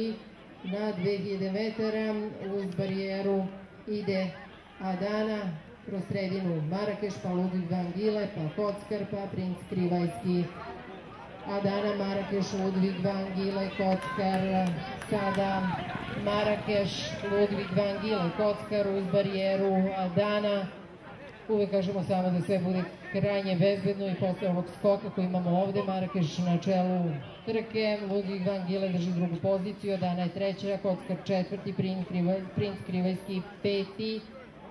i na 2000 metara uz barijeru ide Adana, kroz sredinu Marakeš, pa Ludvig van Gile, pa Kockar, pa Princ Krivajski. Adana, Marakeš, Ludvig van Gile, Kockar, sada Marakeš, Ludvig van Gile, Kockar uz barijeru Adana. Uvek kažemo samo da sve bude krajnje bezbedno i posle ovog skoka koji imamo ovde, Marakeš na čelu trke, Ludvig van Gile drži drugu poziciju, Adana je treća, Kockar četvrti, Princ Krivajski peti,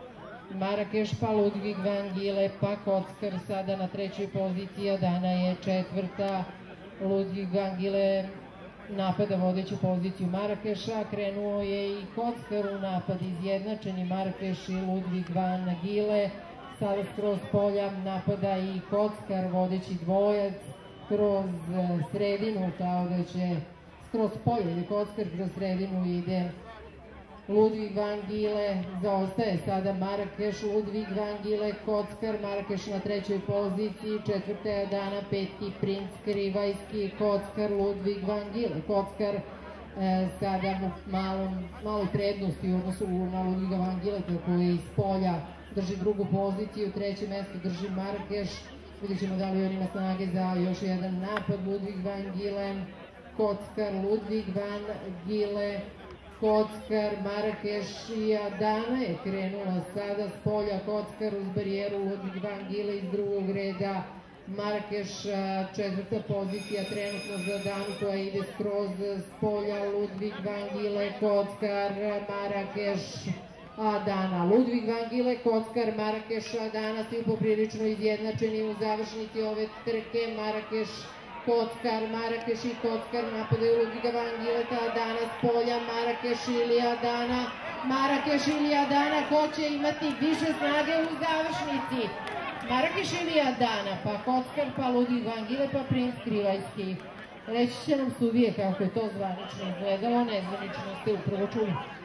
Marakeš pa Ludvig van Gile pa Kockar sada na trećoj poziciji, Adana je četvrta, Ludvig van Gile napada vodeću poziciju Marakeša, krenuo je i Kockar u napad, izjednačeni Marakeš i Ludvig van Gile, sada skroz polja napada i Kockar, vodeći dvojac kroz sredinu, kao da će skroz polje ili Kockar kroz sredinu ide Ludvig van Gile, zaostaje sada Marakeš, Ludvig van Gile, Kockar, Marakeš na trećoj poziciji, četvrta je Adana, peti Princ Krivajski, Kockar, Ludvig van Gile, Kockar sada u maloj prednosti u odnosu na Ludviga van Gile, koji iz polja drži drugu poziciju, treće mesto drži Marakeš, vidjet ćemo da li on ima snage za još jedan napad, Ludvig van Gile, Kockar, Ludvig van Gile, Kockar, Marakeš i Adana je krenula sada s polja, Kockar uz barijeru, Ludvig van Gile iz drugog reda, Marakeš četvrta pozicija trenutno za Adanu koja ide skroz s polja, Ludvig van Gile, Kockar, Marakeš, Adana. Ludvig van Gile, Kockar, Marakeš, Adana su poprilično izjednačeni u završnici ove trke, Marakeš, Kockar, Marakeš i Kockar napadaju Ludviga van Gile, Adana s polja, Marakeš ili Adana, Marakeš ili Adana, ko će imati više snage u završnici? Marakeš ili Adana, pa Kockar, pa Ludvig van Gile, pa Princ Krivajski. Reći će nam sudije kako je to zvanično izgledalo, nezvanično ste upravo čuli.